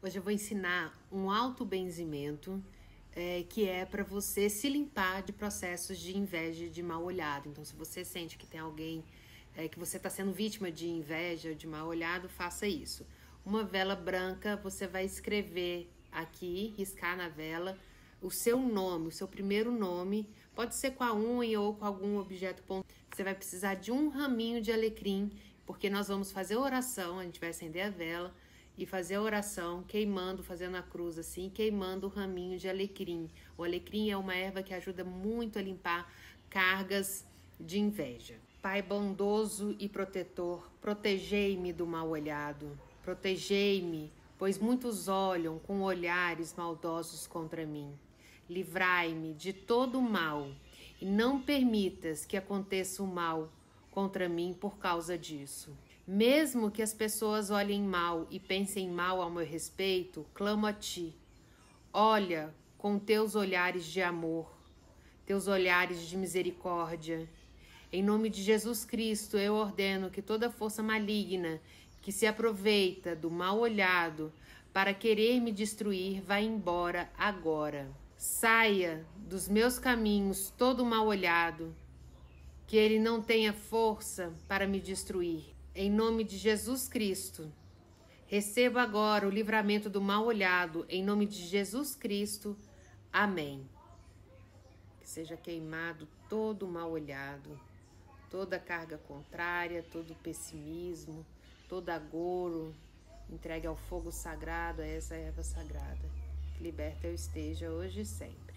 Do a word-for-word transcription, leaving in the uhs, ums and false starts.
Hoje eu vou ensinar um autobenzimento é, que é para você se limpar de processos de inveja e de mal olhado. Então, se você sente que tem alguém é, que você está sendo vítima de inveja, de mal olhado, faça isso. Uma vela branca, você vai escrever aqui, riscar na vela, o seu nome, o seu primeiro nome. Pode ser com a unha ou com algum objeto pontual. Você vai precisar de um raminho de alecrim, porque nós vamos fazer oração, a gente vai acender a vela e fazer a oração queimando, fazendo a cruz assim, queimando o raminho de alecrim. O alecrim é uma erva que ajuda muito a limpar cargas de inveja. Pai bondoso e protetor, protegei-me do mal olhado, protegei-me, pois muitos olham com olhares maldosos contra mim. Livrai-me de todo o mal e não permitas que aconteça o mal contra mim por causa disso. Mesmo que as pessoas olhem mal e pensem mal ao meu respeito, clamo a ti. Olha com teus olhares de amor, teus olhares de misericórdia. Em nome de Jesus Cristo, eu ordeno que toda força maligna que se aproveita do mal olhado para querer me destruir vá embora agora. Saia dos meus caminhos todo mal olhado, que ele não tenha força para me destruir. Em nome de Jesus Cristo, receba agora o livramento do mal olhado, em nome de Jesus Cristo. Amém. Que seja queimado todo o mal olhado, toda carga contrária, todo pessimismo, todo agouro, entregue ao fogo sagrado, a essa erva sagrada. Que liberta eu esteja hoje e sempre.